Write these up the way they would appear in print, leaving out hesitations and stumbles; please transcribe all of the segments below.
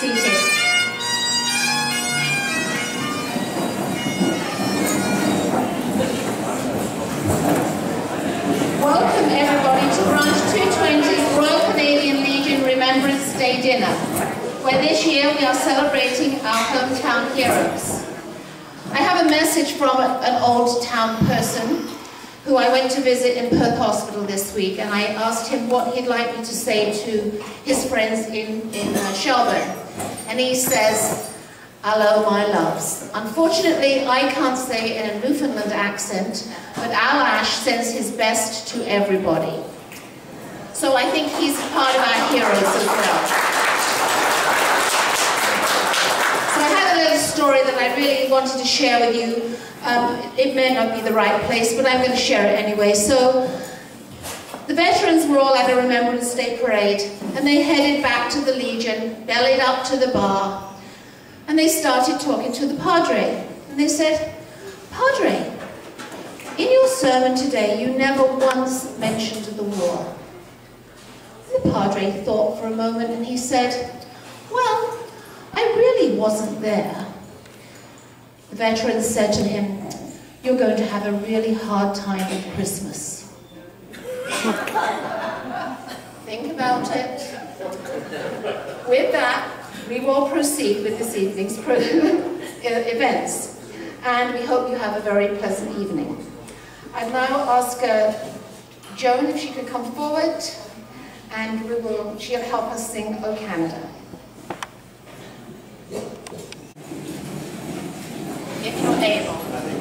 seated. Welcome everybody to Branch 220's Royal Canadian Legion Remembrance Day dinner, where this year we are celebrating our hometown heroes. I have a message from an old town person who I went to visit in Perth Hospital this week, and I asked him what he'd like me to say to his friends in Shelburne. And he says, "Hello, my loves. Unfortunately, I can't say in a Newfoundland accent, but Al Ash sends his best to everybody." So I think he's part of our heroes as well. So I have a little story that I really wanted to share with you. It may not be the right place, but I'm going to share it anyway. So the veterans were all at a Remembrance Day parade, and they headed back to the Legion, bellied up to the bar, and they started talking to the Padre. And they said, "Padre, in your sermon today, you never once mentioned the war." And the Padre thought for a moment, and he said, "Well, I really wasn't there." The veterans said to him, "You're going to have a really hard time at Christmas." Think about it. With that, we will proceed with this evening's events, and we hope you have a very pleasant evening. I'd now ask Joan if she could come forward, and she'll help us sing "O Canada." If you're able.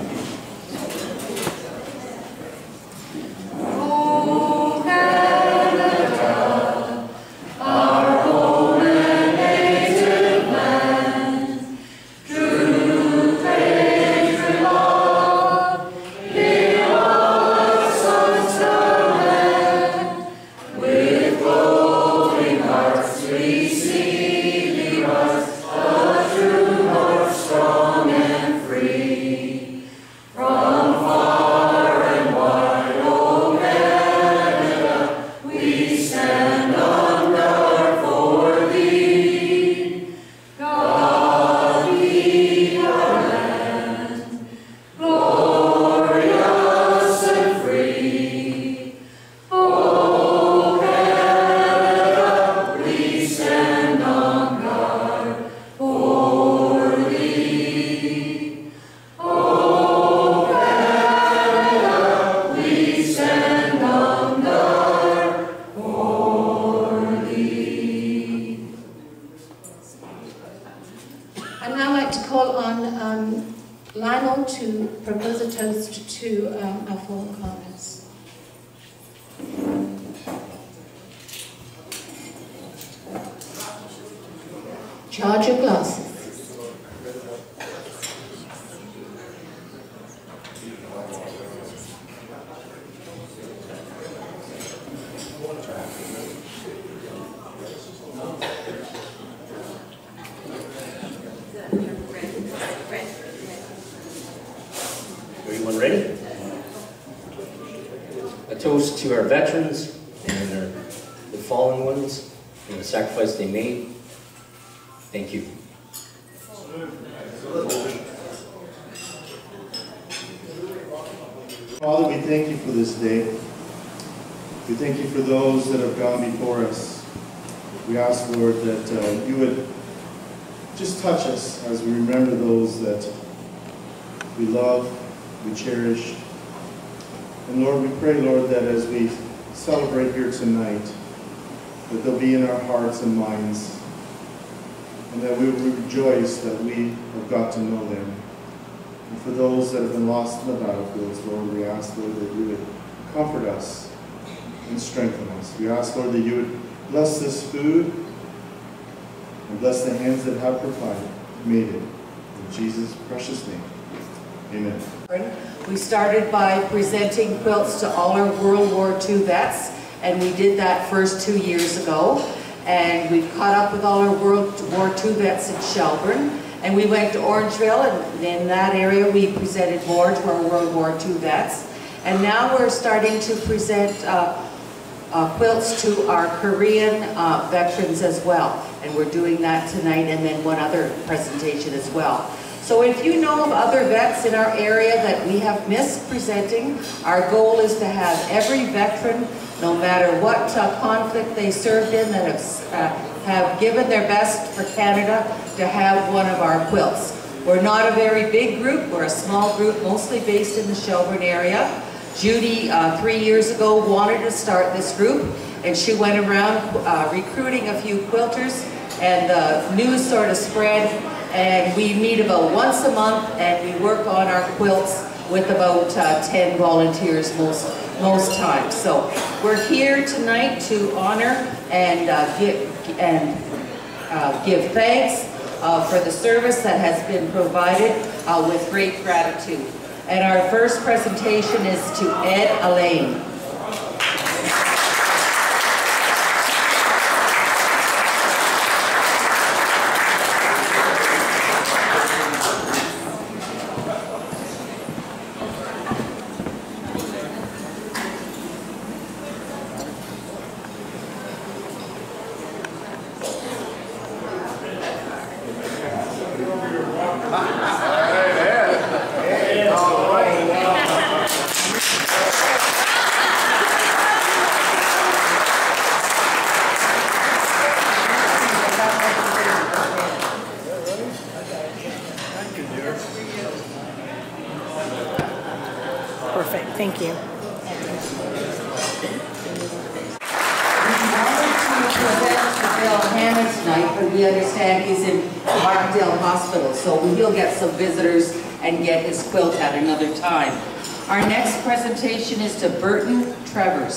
Oh, Canada, our home and native land, true patriot love, give us land. With glowing hearts receive the hearts, a true north strong and free. From far and wide, O Canada, we stand on guard for thee. God be our land, glorious and free. O Canada, we stand on guard for thee. O Canada, we stand on guard for thee. I'd now like to call on Lionel to propose a toast to our fallen comrades. Charge your glasses. Everyone ready? A toast to our veterans and the fallen ones and the sacrifice they made. Thank you. Father, we thank you for this day. We thank you for those that have gone before us. We ask, Lord, that you would just touch us as we remember those that we love, we cherish. And Lord, we pray, Lord, that as we celebrate here tonight, that they'll be in our hearts and minds, and that we will rejoice that we have got to know them. And for those that have been lost in the battlefields, Lord, we ask, Lord, that you would comfort us and strengthen us. We ask, Lord, that you would bless this food and bless the hands that have made it. In Jesus' precious name, amen. We started by presenting quilts to all our World War II vets, and we did that first 2 years ago. And we've caught up with all our World War II vets in Shelburne. And we went to Orangeville, and in that area we presented more to our World War II vets. And now we're starting to present quilts to our Korean veterans as well. And we're doing that tonight, and then one other presentation as well. So if you know of other vets in our area that we have missed presenting, our goal is to have every veteran, no matter what conflict they served in, that have given their best for Canada, to have one of our quilts. We're not a very big group, we're a small group, mostly based in the Shelburne area. Judy, 3 years ago, wanted to start this group, and she went around recruiting a few quilters, and the news sort of spread, and we meet about once a month, and we work on our quilts with about 10 volunteers most times. So we're here tonight to honor and give thanks for the service that has been provided with great gratitude. And our first presentation is to Ed Alain. Perfect, thank you. Tonight, but we understand he's in Markdale Hospital, so he'll get some visitors and get his quilt at another time. Our next presentation is to Burton Travers.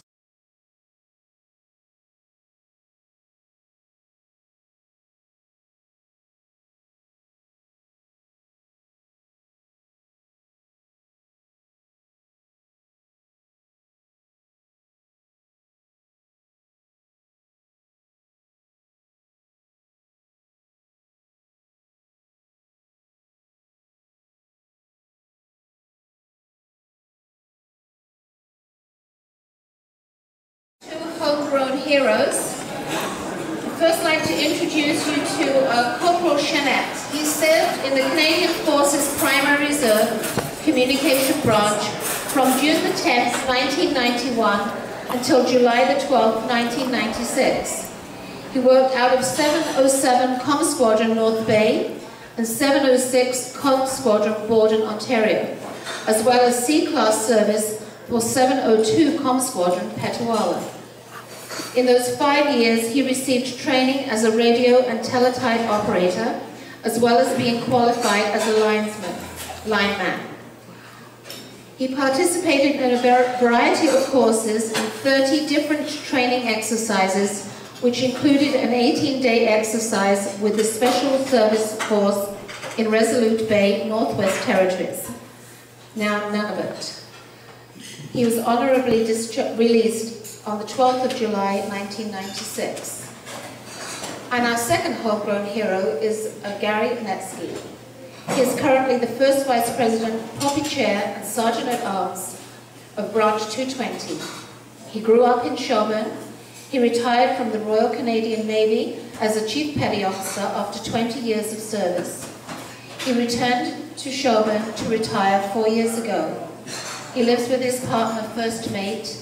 Homegrown heroes. I'd first like to introduce you to Corporal Chenette. He served in the Canadian Forces Primary Reserve Communication Branch from June the 10th, 1991 until July the 12th, 1996. He worked out of 707 Com Squadron North Bay and 706 Com Squadron Borden, Ontario, as well as C-Class service for 702 Com Squadron Petawawa. In those 5 years, he received training as a radio and teletype operator, as well as being qualified as a lineman. He participated in a variety of courses and 30 different training exercises, which included an 18-day exercise with the Special Service Force in Resolute Bay, Northwest Territories. Now, none of it. He was honorably released on the 12th of July, 1996. And our second homegrown hero is Gary Netsky. He is currently the first Vice President, Poppy Chair, and Sergeant at Arms of Branch 220. He grew up in Shelburne. He retired from the Royal Canadian Navy as a Chief Petty Officer after 20 years of service. He returned to Shelburne to retire 4 years ago. He lives with his partner, First Mate,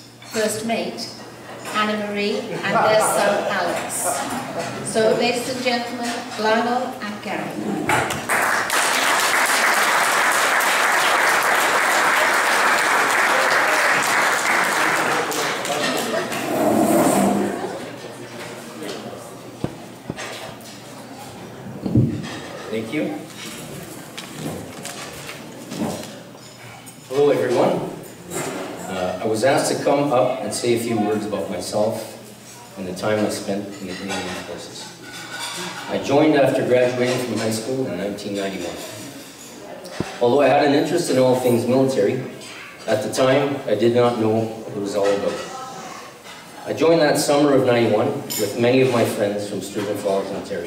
Anna Marie, and their son, Alex. So, ladies and gentlemen, Lionel and Gary. Thank you. Hello, everyone. I was asked to come up and say a few words about myself and the time I spent in the Canadian Forces. I joined after graduating from high school in 1991. Although I had an interest in all things military, at the time I did not know what it was all about. I joined that summer of '91 with many of my friends from Sturgeon Falls, Ontario.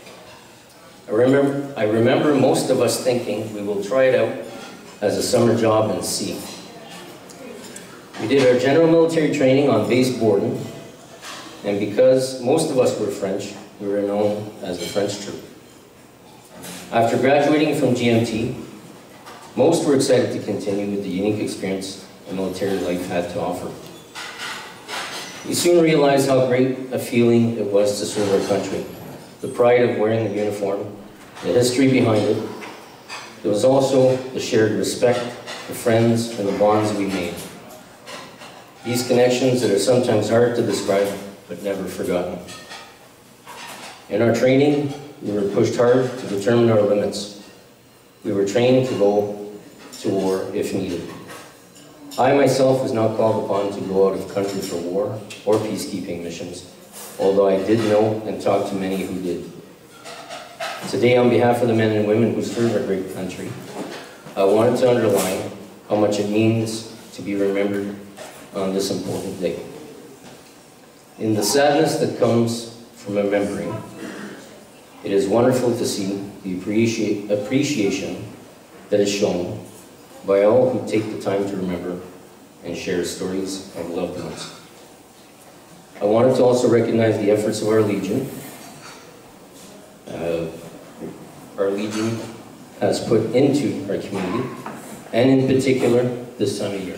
I remember most of us thinking we will try it out as a summer job and see. We did our general military training on base Borden, and because most of us were French, we were known as the French troop. After graduating from GMT, most were excited to continue with the unique experience the military life had to offer. We soon realized how great a feeling it was to serve our country, the pride of wearing the uniform, the history behind it. There was also the shared respect, the friends, and the bonds we made. These connections that are sometimes hard to describe, but never forgotten. In our training, we were pushed hard to determine our limits. We were trained to go to war if needed. I myself was not called upon to go out of country for war or peacekeeping missions, although I did know and talk to many who did. Today, on behalf of the men and women who serve our great country, I wanted to underline how much it means to be remembered on this important day. In the sadness that comes from remembering, it is wonderful to see the appreciation that is shown by all who take the time to remember and share stories of loved ones. I wanted to also recognize the efforts of our Legion. Our Legion has put into our community, and in particular, this time of year.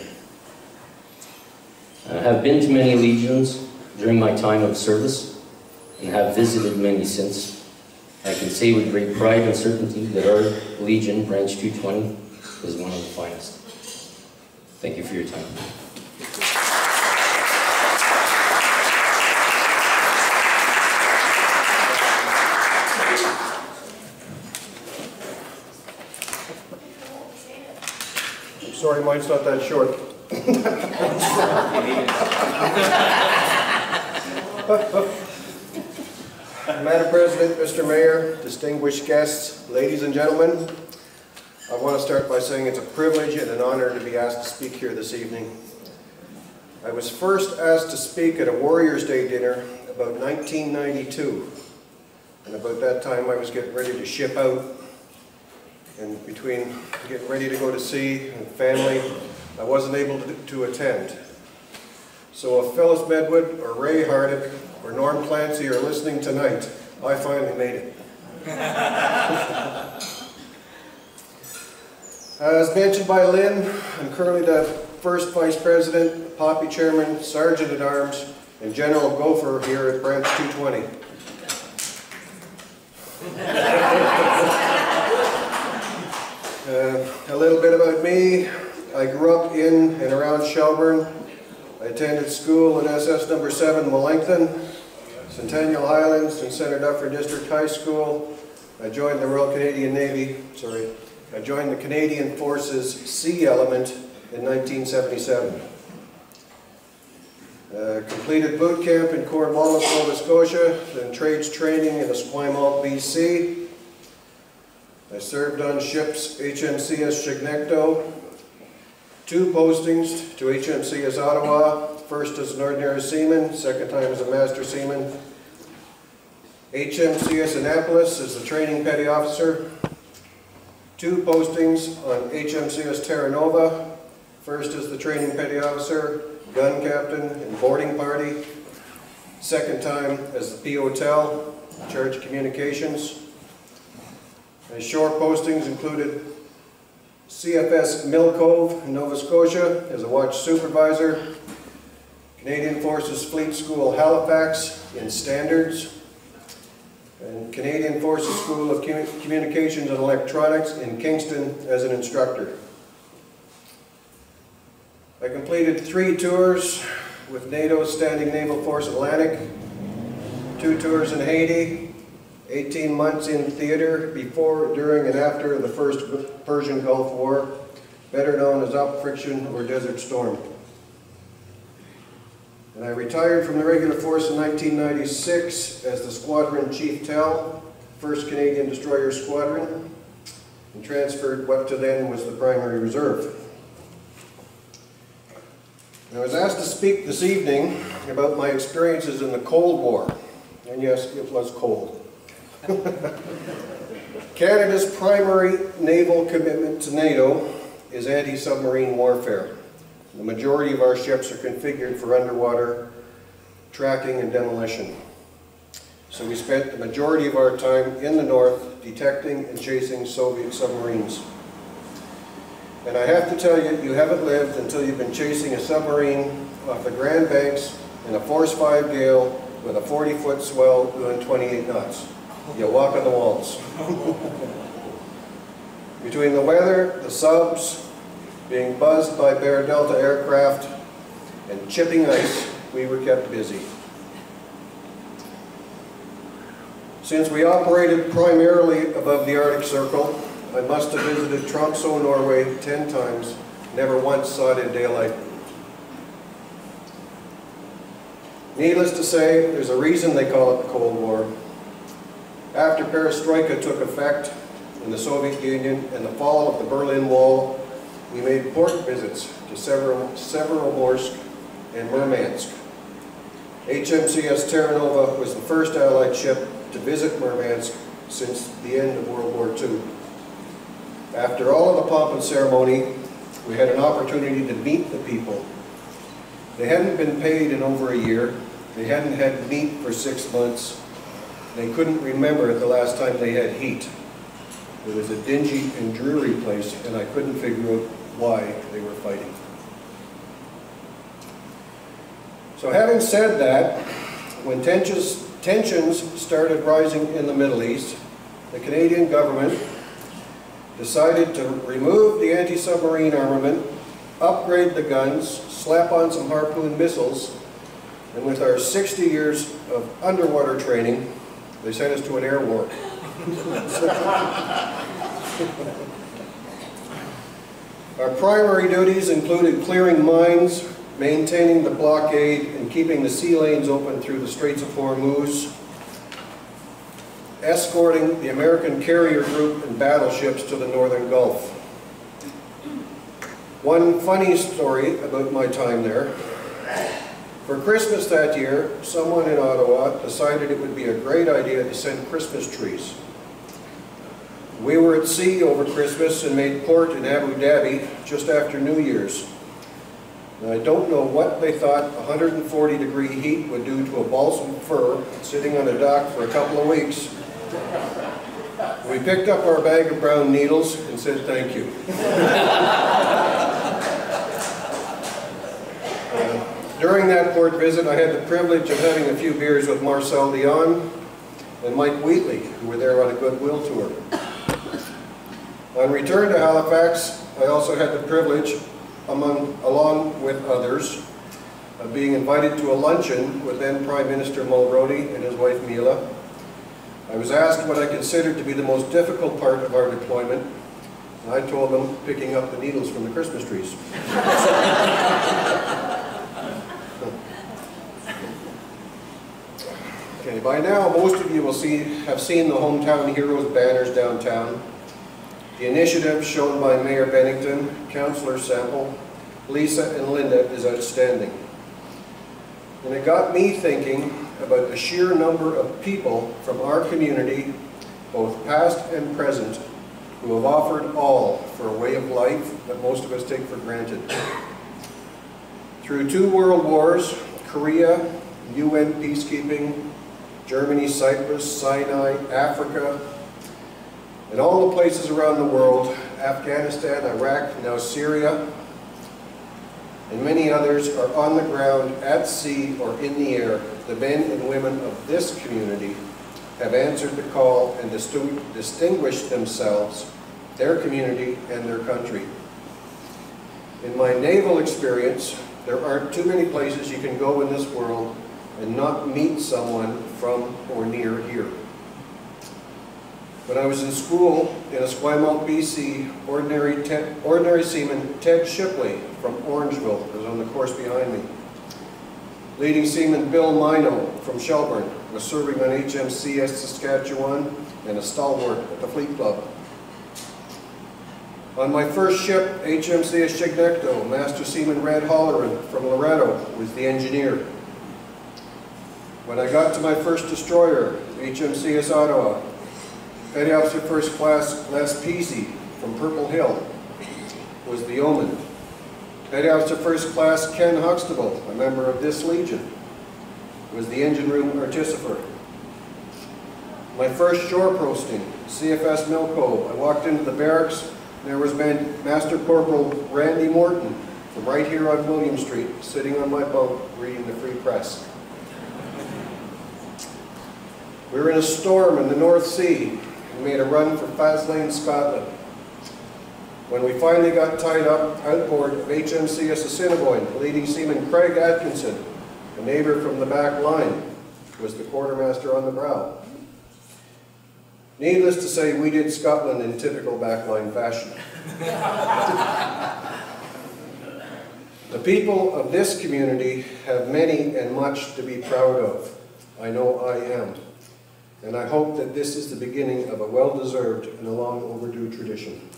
I have been to many Legions during my time of service, and have visited many since. I can say with great pride and certainty that our Legion, Branch 220, is one of the finest. Thank you for your time. I'm sorry, mine's not that short. Madam President, Mr. Mayor, distinguished guests, ladies and gentlemen, I want to start by saying it's a privilege and an honor to be asked to speak here this evening. I was first asked to speak at a Warriors Day dinner about 1992, and about that time I was getting ready to ship out, and between getting ready to go to sea and family, I wasn't able to attend. So if Phyllis Medwood or Ray Hardick or Norm Clancy are listening tonight, I finally made it. As mentioned by Lynn, I'm currently the first Vice President, Poppy Chairman, Sergeant at Arms, and General Gopher here at Branch 220. A little bit about me. I grew up in and around Shelburne. I attended school in SS number 7 Melanchthon, Centennial Highlands, and Centre Dufferin District High School. I joined the Royal Canadian Navy, I joined the Canadian Forces Sea Element in 1977. Completed boot camp in Cornwallis, Nova Scotia, then trades training in Esquimalt, BC. I served on ships HMCS Chignecto, 2 postings to HMCS Ottawa, first as an ordinary seaman, second time as a master seaman. HMCS Annapolis as the training petty officer, 2 postings on HMCS Terra Nova, first as the training petty officer, gun captain, and boarding party, second time as the P-Hotel, in charge of communications. My short postings included CFS Mill Cove in Nova Scotia as a watch supervisor, Canadian Forces Fleet School Halifax in Standards, and Canadian Forces School of Communications and Electronics in Kingston as an instructor. I completed 3 tours with NATO's Standing Naval Force Atlantic, 2 tours in Haiti, 18 months in theater before, during, and after the First Persian Gulf War, better known as Op Friction or Desert Storm. And I retired from the regular force in 1996 as the Squadron Chief Tell, 1st Canadian Destroyer Squadron, and transferred what to then was the primary reserve. I was asked to speak this evening about my experiences in the Cold War, and yes, it was cold. Canada's primary naval commitment to NATO is anti-submarine warfare. The majority of our ships are configured for underwater tracking and demolition. So we spent the majority of our time in the north detecting and chasing Soviet submarines. And I have to tell you, you haven't lived until you've been chasing a submarine off the Grand Banks in a force 5 gale with a 40-foot swell doing 28 knots. You walk on the walls. Between the weather, the subs, being buzzed by Bear Delta aircraft, and chipping ice, we were kept busy. Since we operated primarily above the Arctic Circle, I must have visited Tromsø, Norway 10 times, never once saw it in daylight. Needless to say, there's a reason they call it the Cold War. After Perestroika took effect in the Soviet Union and the fall of the Berlin Wall, we made port visits to Severomorsk and Murmansk. HMCS Terra Nova was the first Allied ship to visit Murmansk since the end of World War II. After all of the pomp and ceremony, we had an opportunity to meet the people. They hadn't been paid in over a year. They hadn't had meat for 6 months. They couldn't remember the last time they had heat. It was a dingy and dreary place, and I couldn't figure out why they were fighting. So having said that, when tensions started rising in the Middle East, the Canadian government decided to remove the anti-submarine armament, upgrade the guns, slap on some Harpoon missiles, and with our 60 years of underwater training, they sent us to an air war. Our primary duties included clearing mines, maintaining the blockade, and keeping the sea lanes open through the Straits of Hormuz, escorting the American carrier group and battleships to the Northern Gulf. One funny story about my time there. For Christmas that year, someone in Ottawa decided it would be a great idea to send Christmas trees. We were at sea over Christmas and made port in Abu Dhabi just after New Year's. And I don't know what they thought 140-degree heat would do to a balsam fir sitting on a dock for a couple of weeks. We picked up our bag of brown needles and said thank you. During that port visit, I had the privilege of having a few beers with Marcel Dion and Mike Wheatley, who were there on a goodwill tour. On return to Halifax, I also had the privilege, along with others, of being invited to a luncheon with then Prime Minister Mulroney and his wife Mila. I was asked what I considered to be the most difficult part of our deployment, and I told them picking up the needles from the Christmas trees. Okay, by now most of you will have seen the Hometown Heroes banners downtown. The initiative shown by Mayor Bennington, Councillor Sample, Lisa and Linda is outstanding. And it got me thinking about the sheer number of people from our community, both past and present, who have offered all for a way of life that most of us take for granted. Through 2 world wars, Korea, UN peacekeeping, Germany, Cyprus, Sinai, Africa, and all the places around the world, Afghanistan, Iraq, now Syria, and many others are on the ground, at sea, or in the air. The men and women of this community have answered the call and distinguished themselves, their community, and their country. In my naval experience, there aren't too many places you can go in this world and not meet someone from or near here. When I was in school in Esquimalt, BC, ordinary seaman Ted Shipley from Orangeville was on the course behind me. Leading seaman Bill Mino from Shelburne was serving on HMCS Saskatchewan and a stalwart at the Fleet Club. On my first ship, HMCS Chignecto, Master Seaman Red Holleran from Loretto was the engineer. When I got to my first destroyer, HMCS Ottawa, Petty Officer First Class Les Peasy from Purple Hill was the yeoman. Petty Officer First Class Ken Huxtable, a member of this Legion, was the engine room artificer. My first shore posting, CFS Milco, I walked into the barracks and there was Master Corporal Randy Morton from right here on William Street, sitting on my bunk reading the Free Press. We were in a storm in the North Sea and made a run for Faslane, Scotland. When we finally got tied up outboard of HMCS Assiniboine, leading seaman Craig Atkinson, a neighbor from the back line, was the quartermaster on the brow. Needless to say, we did Scotland in typical backline fashion. The people of this community have many and much to be proud of. I know I am. And I hope that this is the beginning of a well-deserved and a long overdue tradition.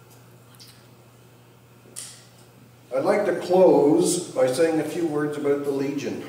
I'd like to close by saying a few words about the Legion.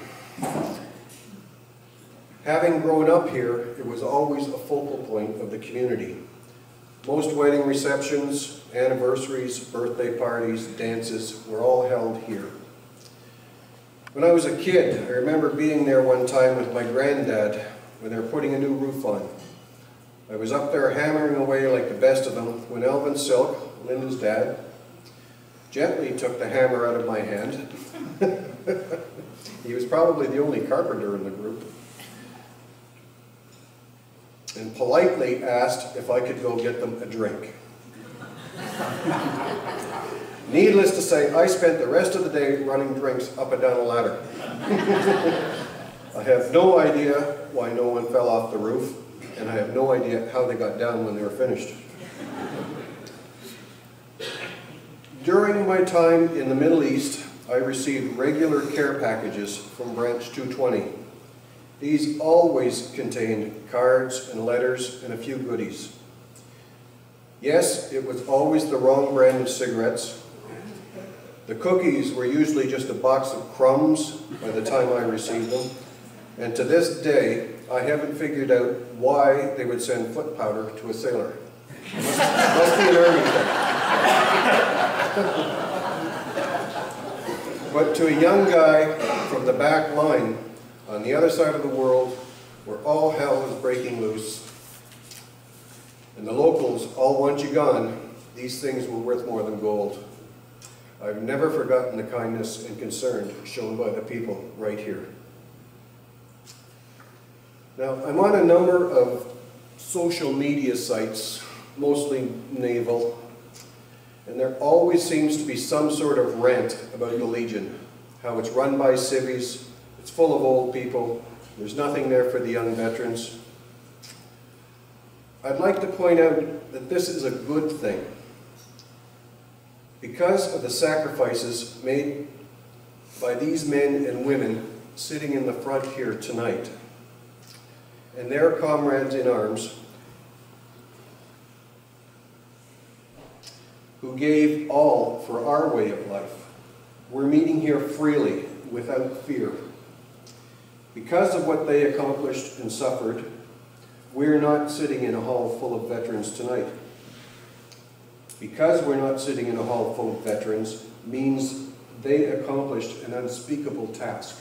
Having grown up here, it was always a focal point of the community. Most wedding receptions, anniversaries, birthday parties, dances were all held here. When I was a kid, I remember being there one time with my granddad when they were putting a new roof on. I was up there hammering away like the best of them when Elvin Silk, Linda's dad, gently took the hammer out of my hand. He was probably the only carpenter in the group. And politely asked if I could go get them a drink. Needless to say, I spent the rest of the day running drinks up and down a ladder. I have no idea why no one fell off the roof, and I have no idea how they got down when they were finished. During my time in the Middle East, I received regular care packages from Branch 220. These always contained cards and letters and a few goodies. Yes, it was always the wrong brand of cigarettes. The cookies were usually just a box of crumbs by the time I received them. And to this day, I haven't figured out why they would send foot powder to a sailor. Must be an army thing. But to a young guy from the back line, on the other side of the world, where all hell is breaking loose, and the locals all want you gone, these things were worth more than gold. I've never forgotten the kindness and concern shown by the people right here. Now, I'm on a number of social media sites, mostly naval, and there always seems to be some sort of rant about the Legion, how it's run by civvies, it's full of old people, there's nothing there for the young veterans. I'd like to point out that this is a good thing. Because of the sacrifices made by these men and women sitting in the front here tonight, and their comrades in arms, who gave all for our way of life, we're meeting here freely, without fear. Because of what they accomplished and suffered, we're not sitting in a hall full of veterans tonight. Because we're not sitting in a hall full of veterans means they accomplished an unspeakable task.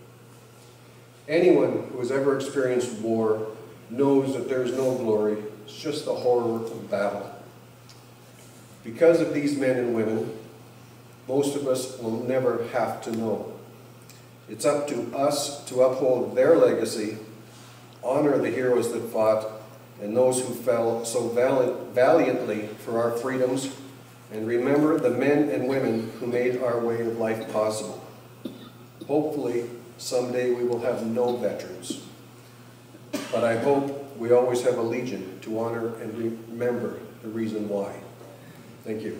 Anyone who has ever experienced war knows that there's no glory, it's just the horror of battle. Because of these men and women, most of us will never have to know. It's up to us to uphold their legacy, honor the heroes that fought, and those who fell so valiantly for our freedoms, and remember the men and women who made our way of life possible. Hopefully, someday we will have no veterans, but I hope we always have a Legion to honor and remember the reason why. Thank you.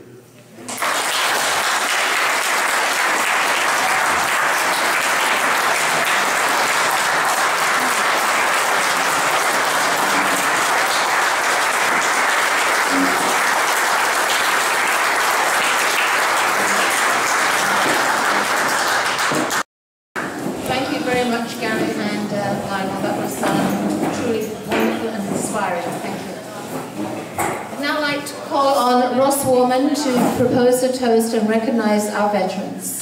Foreman to propose a toast and recognize our veterans.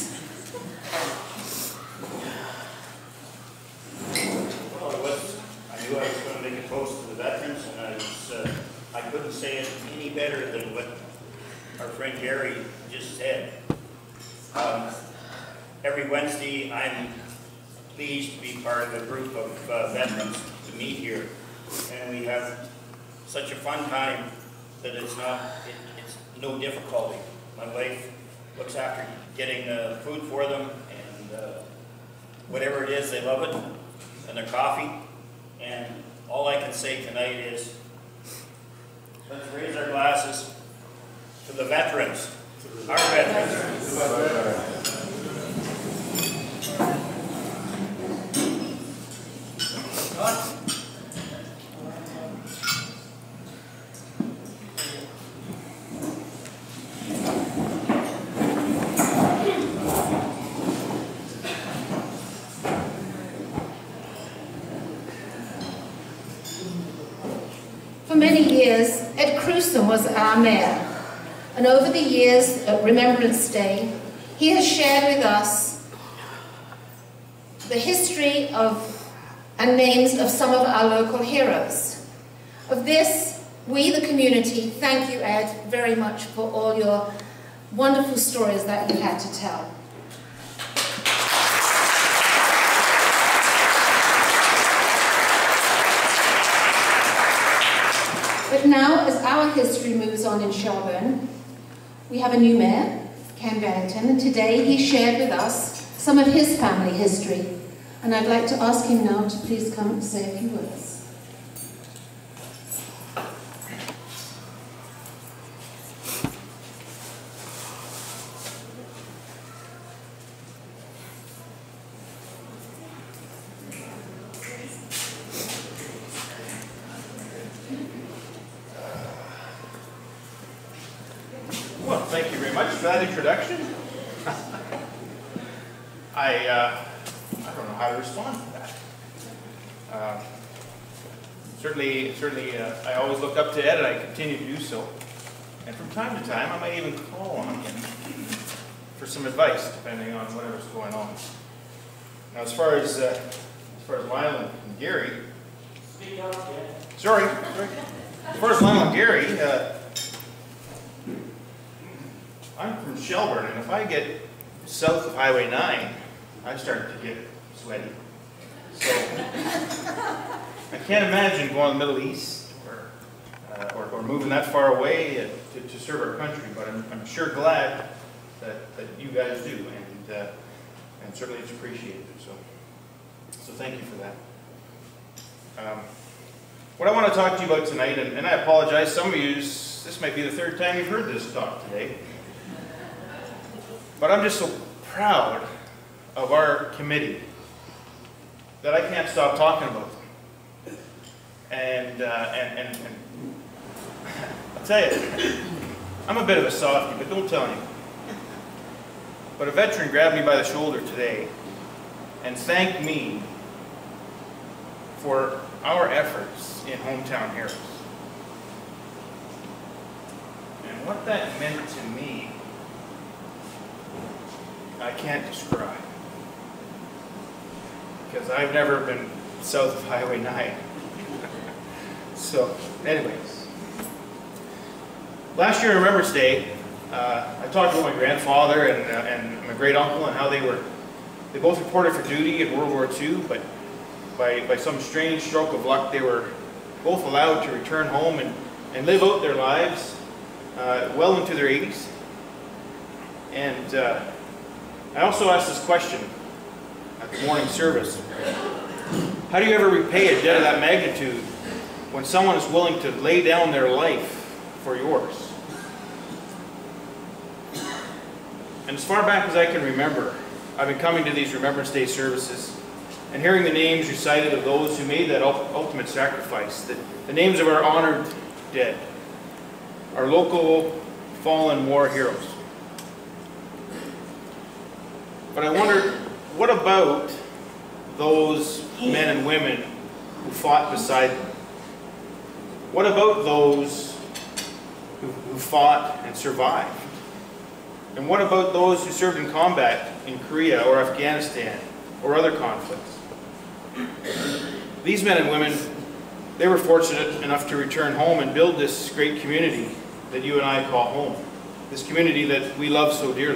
I knew I was going to make a toast to the veterans, and I couldn't say it any better than what our friend Gary just said. Every Wednesday, I'm pleased to be part of a group of veterans to meet here, and we have such a fun time that it's no difficulty. My wife looks after getting food for them, and whatever it is, they love it, and their coffee. And all I can say tonight is, let's raise our glasses to the veterans, our veterans. For many years, Ed Crewson was our mayor, and over the years at Remembrance Day, he has shared with us the history of and names of some of our local heroes. Of this, we, the community, thank you, Ed, very much for all your wonderful stories that you had to tell. But now, as our history moves on in Shelburne, we have a new mayor, Ken Barrington, and today he shared with us some of his family history. And I'd like to ask him now to please come and say a few words. Well, thank you very much for that introduction. I don't know how to respond to that. Certainly, I always look up to Ed, and I continue to do so. And from time to time, I might even call on him for some advice, depending on whatever's going on. Now, as far as Lyle and Gary, sorry. As far as Lyle and Gary, I'm from Shelburne, and if I get south of Highway 9, I start to get sweaty. So I can't imagine going to the Middle East or moving that far away to serve our country, but I'm sure glad that you guys do, and certainly it's appreciated. So thank you for that. What I want to talk to you about tonight, and I apologize, some of you, this might be the third time you've heard this talk today, but I'm just so proud of our committee that I can't stop talking about them. And I'll tell you, I'm a bit of a softie, but don't tell anyone. But a veteran grabbed me by the shoulder today and thanked me for our efforts in Hometown Heroes. And what that meant to me, I can't describe. Because I've never been south of Highway 9. So, anyways. Last year on Remembrance Day, I talked about my grandfather and my great uncle and how they both reported for duty in World War II, but by some strange stroke of luck, they were both allowed to return home and live out their lives well into their 80s. And I also asked this question at the morning service. How do you ever repay a debt of that magnitude when someone is willing to lay down their life for yours? And as far back as I can remember, I've been coming to these Remembrance Day services and hearing the names recited of those who made that ultimate sacrifice, the names of our honored dead, our local fallen war heroes. But I wondered, what about those men and women who fought beside them? What about those who fought and survived? And what about those who served in combat in Korea or Afghanistan or other conflicts? These men and women, they were fortunate enough to return home and build this great community that you and I call home, this community that we love so dearly.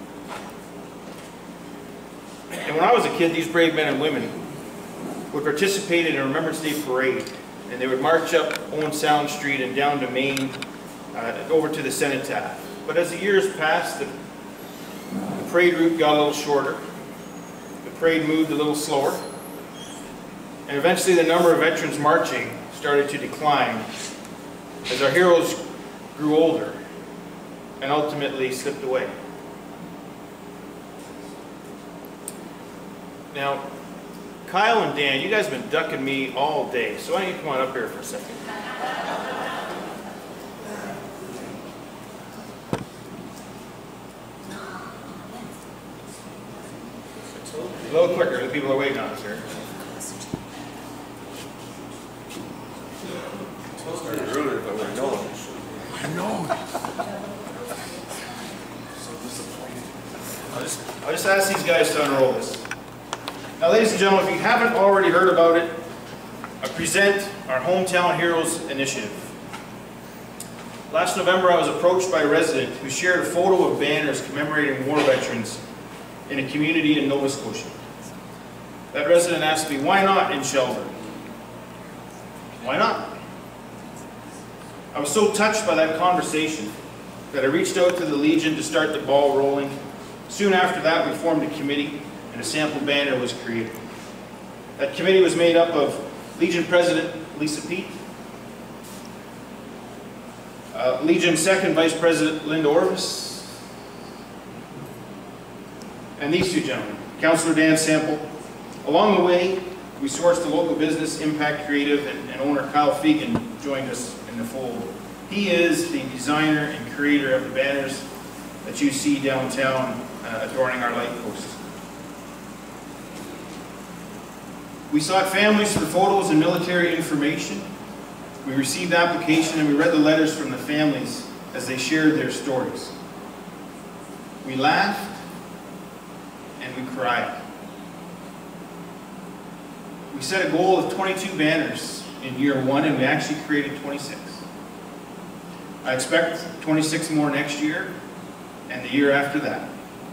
And when I was a kid, these brave men and women would participate in a Remembrance Day parade, and they would march up Owen Sound Street and down to Main, over to the Cenotaph. But as the years passed, the parade route got a little shorter, the parade moved a little slower, and eventually the number of veterans marching started to decline as our heroes grew older and ultimately slipped away. Now, Kyle and Dan, you guys have been ducking me all day, so why don't you come on up here for a second. A little quicker, the people are waiting on us here. I know. I'll just ask these guys to unroll this. Now, ladies and gentlemen, if you haven't already heard about it, I present our Hometown Heroes Initiative. Last November, I was approached by a resident who shared a photo of banners commemorating war veterans in a community in Nova Scotia. That resident asked me, why not in Shelburne? Why not? I was so touched by that conversation that I reached out to the Legion to start the ball rolling. Soon after that, we formed a committee and a sample banner was created. That committee was made up of Legion President Lisa Pete, Legion Second Vice President Linda Orvis, and these two gentlemen, Councillor Dan Sample. Along the way, we sourced a local business, Impact Creative, and owner Kyle Fegan joined us in the fold. He is the designer and creator of the banners that you see downtown adorning our light posts. We sought families for photos and military information. We received application and we read the letters from the families as they shared their stories. We laughed and we cried. We set a goal of 22 banners in year one and we actually created 26. I expect 26 more next year and the year after that.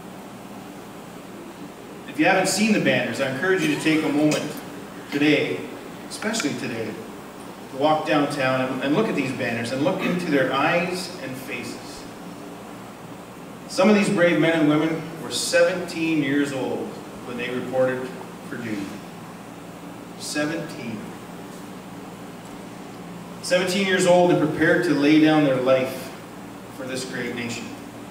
If you haven't seen the banners, I encourage you to take a moment today, especially today, to walk downtown and look at these banners and look into their eyes and faces. Some of these brave men and women were 17 years old when they reported for duty. 17. 17 years old and prepared to lay down their life for this great nation.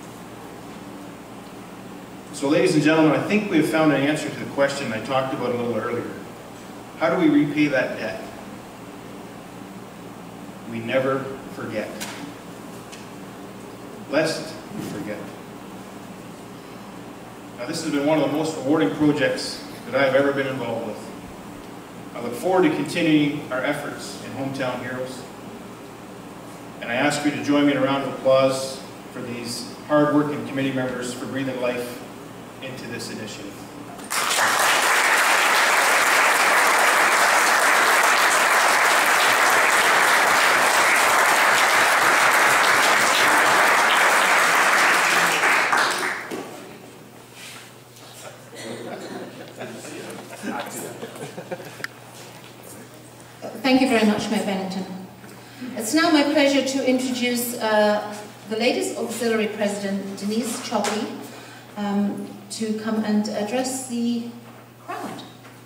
So ladies and gentlemen, I think we have found an answer to the question I talked about a little earlier. How do we repay that debt? We never forget. Lest we forget. Now this has been one of the most rewarding projects that I have ever been involved with. I look forward to continuing our efforts in Hometown Heroes. And I ask you to join me in a round of applause for these hard-working committee members for breathing life into this initiative. Thank you very much, Mayor Bennington. It's now my pleasure to introduce the latest Auxiliary President, Denise Choppy, to come and address the crowd.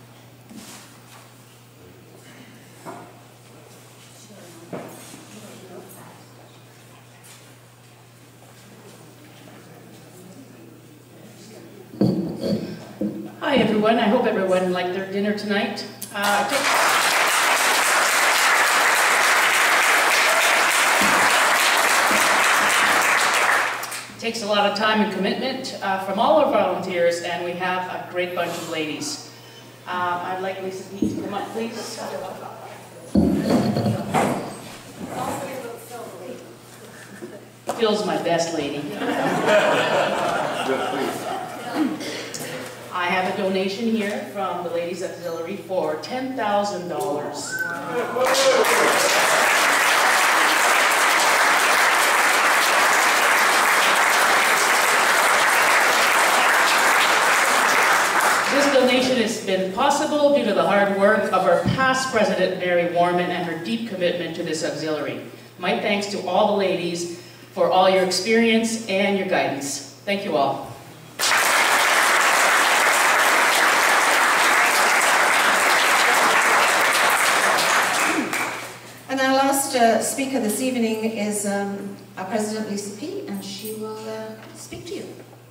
Hi everyone, I hope everyone liked their dinner tonight. It takes a lot of time and commitment from all our volunteers, and we have a great bunch of ladies. I'd like Lisa Pete to come up, please. Phil's my best lady. I have a donation here from the Ladies Auxiliary for $10,000. This donation has been possible due to the hard work of our past president, Mary Warman, and her deep commitment to this auxiliary. My thanks to all the ladies for all your experience and your guidance. Thank you all. And our last speaker this evening is our President, Lisa P., and she will speak to you.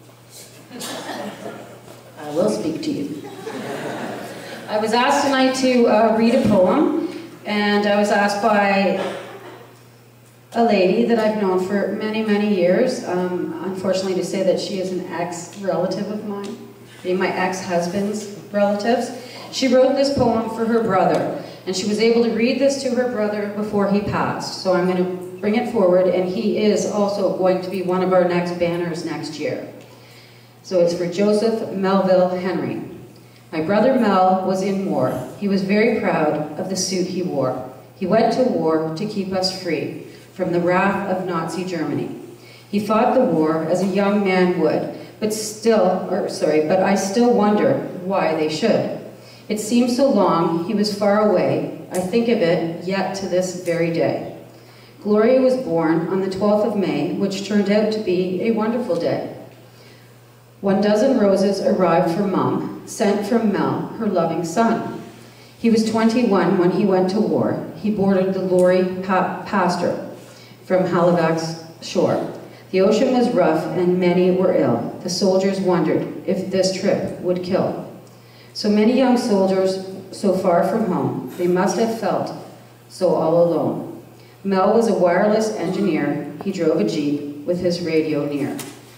I will speak to you. I was asked tonight to read a poem, and I was asked by a lady that I've known for many, many years. Unfortunately to say that she is an ex-relative of mine, being my ex-husband's relatives. She wrote this poem for her brother, and she was able to read this to her brother before he passed. So I'm going to bring it forward, and he is also going to be one of our next banners next year. So it's for Joseph Melville Henry. My brother Mel was in war. He was very proud of the suit he wore. He went to war to keep us free from the wrath of Nazi Germany. He fought the war as a young man would, but I still wonder why they should. It seems so long, he was far away. I think of it yet to this very day. Gloria was born on the 12th of May, which turned out to be a wonderful day. 12 roses arrived for Mum, sent from Mel, her loving son. He was 21 when he went to war. He boarded the Lorry Pastor from Halifax shore. The ocean was rough and many were ill. The soldiers wondered if this trip would kill. So many young soldiers so far from home, they must have felt so all alone. Mel was a wireless engineer. He drove a Jeep with his radio near.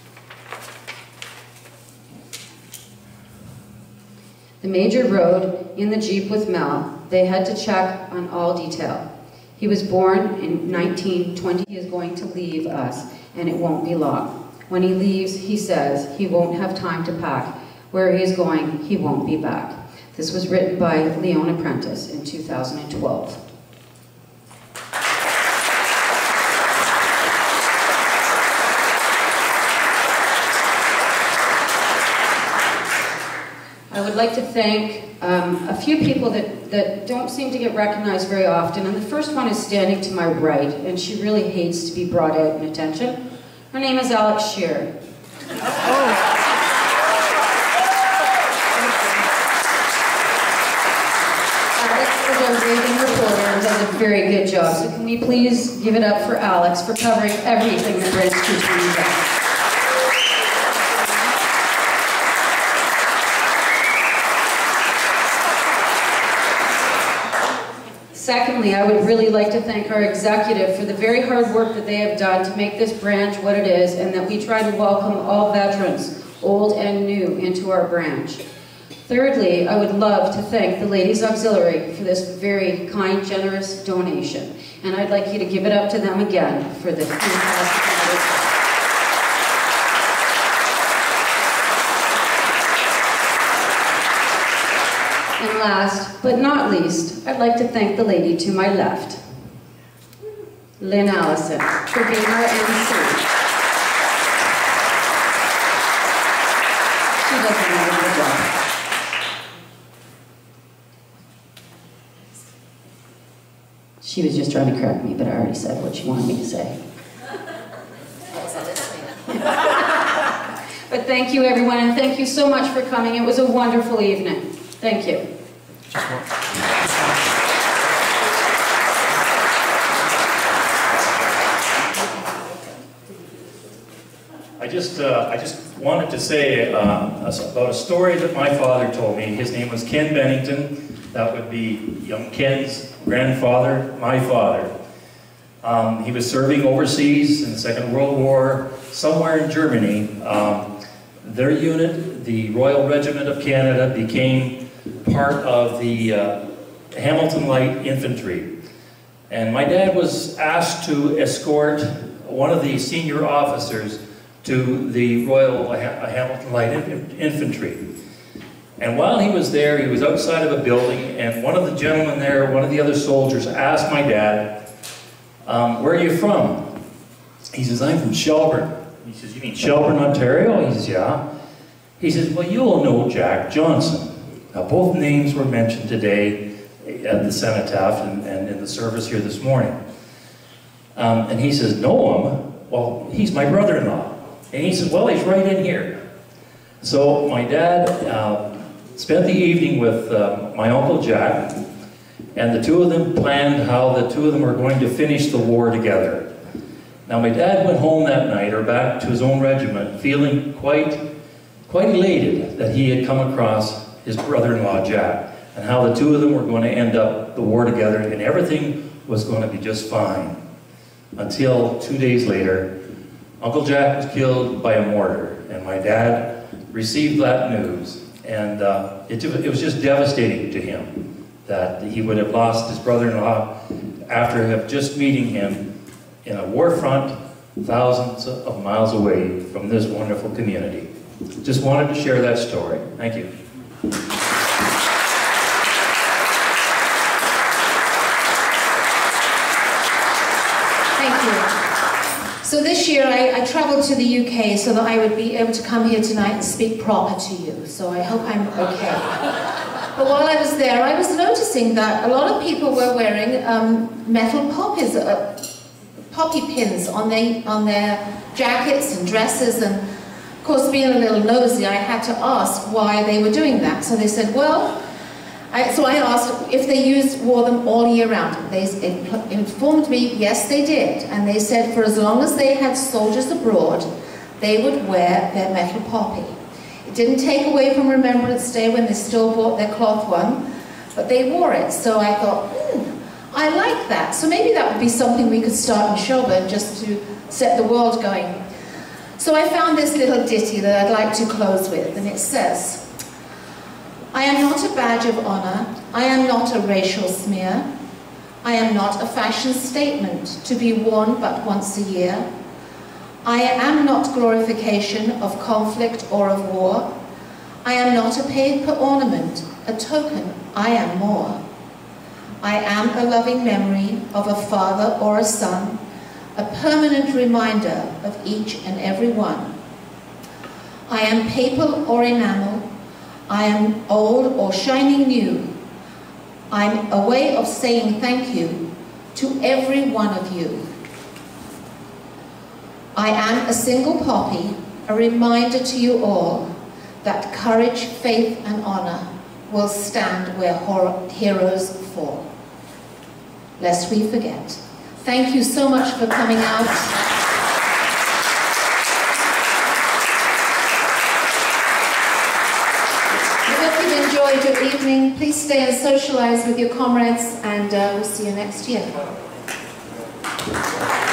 The major rode in the Jeep with Mel. They had to check on all detail. He was born in 1920. He is going to leave us, and it won't be long. When he leaves, he says he won't have time to pack. Where he is going, he won't be back. This was written by Leona Prentice in 2012. I would like to thank a few people that don't seem to get recognized very often, and the first one is standing to my right, and she really hates to be brought out in attention. Her name is Alex Shear. Alex is our raving reporter and does a very good job, so can we please give it up for Alex for covering everything that British Teaching does. Secondly, I would really like to thank our executive for the very hard work that they have done to make this branch what it is, and that we try to welcome all veterans, old and new, into our branch. Thirdly, I would love to thank the Ladies Auxiliary for this very kind, generous donation, and I'd like you to give it up to them again for this fantastic donation. And last, but not least, I'd like to thank the lady to my left, Lynn Allison, for being our MC. She does a wonderful job. She was just trying to correct me, but I already said what she wanted me to say. But thank you, everyone, and thank you so much for coming. It was a wonderful evening. Thank you. I just wanted to say about a story that my father told me. His name was Ken Bennington. That would be young Ken's grandfather, my father. He was serving overseas in the Second World War, somewhere in Germany. Their unit, the Royal Regiment of Canada, became part of the Hamilton Light Infantry. And my dad was asked to escort one of the senior officers to the Royal Hamilton Light Infantry. And while he was there, he was outside of a building, and one of the gentlemen there, one of the other soldiers, asked my dad, where are you from? He says, I'm from Shelburne. He says, you mean Shelburne, Ontario? He says, yeah. He says, well, you'll know Jack Johnson. Now, both names were mentioned today at the cenotaph and in the service here this morning. And he says, know him? Well, he's my brother-in-law. And he says, well, he's right in here. So my dad spent the evening with my Uncle Jack, and the two of them planned how the two of them were going to finish the war together. Now my dad went home that night, or back to his own regiment, feeling quite elated that he had come across his brother-in-law Jack, and how the two of them were going to end up the war together, and everything was going to be just fine. Until 2 days later, Uncle Jack was killed by a mortar, and my dad received that news. And it was just devastating to him that he would have lost his brother-in-law after just meeting him in a war front thousands of miles away from this wonderful community. Just wanted to share that story. Thank you. Thank you. So this year I traveled to the UK so that I would be able to come here tonight and speak proper to you. So I hope I'm okay. But while I was there, I was noticing that a lot of people were wearing metal poppies, poppy pins on their jackets and dresses, and of course, being a little nosy, I had to ask why they were doing that. So they said, well, so I asked if they wore them all year round. They informed me, yes, they did. And they said for as long as they had soldiers abroad, they would wear their metal poppy. It didn't take away from Remembrance Day when they still bought their cloth one, but they wore it. So I thought, I like that. So maybe that would be something we could start in Shelburne just to set the world going. So I found this little ditty that I'd like to close with, and it says, I am not a badge of honor, I am not a racial smear, I am not a fashion statement to be worn but once a year, I am not glorification of conflict or of war, I am not a paper ornament, a token, I am more. I am a loving memory of a father or a son, a permanent reminder of each and every one. I am paper or enamel, I am old or shining new. I'm a way of saying thank you to every one of you. I am a single poppy, a reminder to you all that courage, faith and honor will stand where heroes fall. Lest we forget. Thank you so much for coming out. I hope you've enjoyed your evening. Please stay and socialize with your comrades, and we'll see you next year.